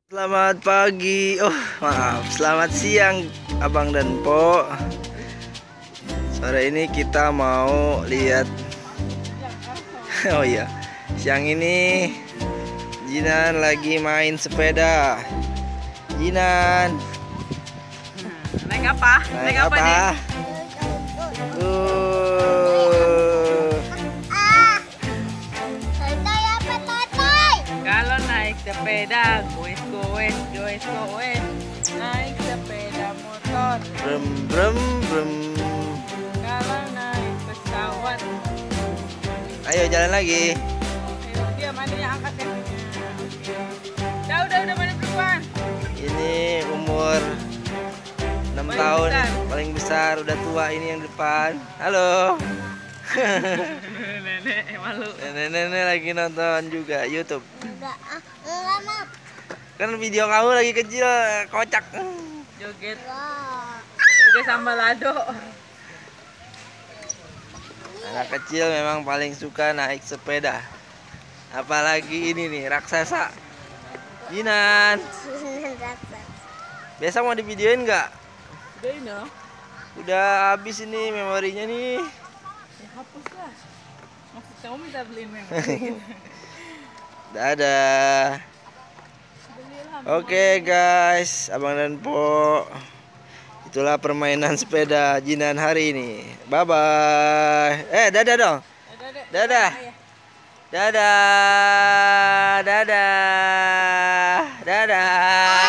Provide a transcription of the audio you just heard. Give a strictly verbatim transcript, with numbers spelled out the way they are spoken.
Selamat pagi, oh maaf, selamat siang Abang dan Po. Sore ini kita mau lihat. Oh iya, siang ini Jinan lagi main sepeda. Jinan, Naik apa? naik, Naik apa, apa? nih? Uh, Kalau naik sepeda, goes goes goes goes. Naik sepeda motor. brem brem brem. Kalau naik pesawat. Ayo jalan lagi. Ayo dia mana yang angkat ya? Udah udah udah mana perempuan? Ini umur enam Paling tahun, besar. paling besar, udah tua ini yang depan. Halo. Nenek malu. Nenek-nenek lagi nonton juga YouTube. Enggak, ah, enggak mau. Kan video kamu lagi kecil, kocak. Joget, Wah. joget sama lado. Anak kecil memang paling suka naik sepeda. Apalagi ini nih, raksasa. Jinan, biasa mau divideoin nggak? Udah ini loh. Udah habis ini memorinya nih. Ya hapus lah. Maksud kamu minta beliin memang. Dadah. Belilah. Oke guys, Abang dan Po, itulah permainan sepeda Jinan hari ini. Bye bye. Eh, dadah dong. Dadah, Dek. Dadah. Ayah. Dadah. Dadah. Dadah.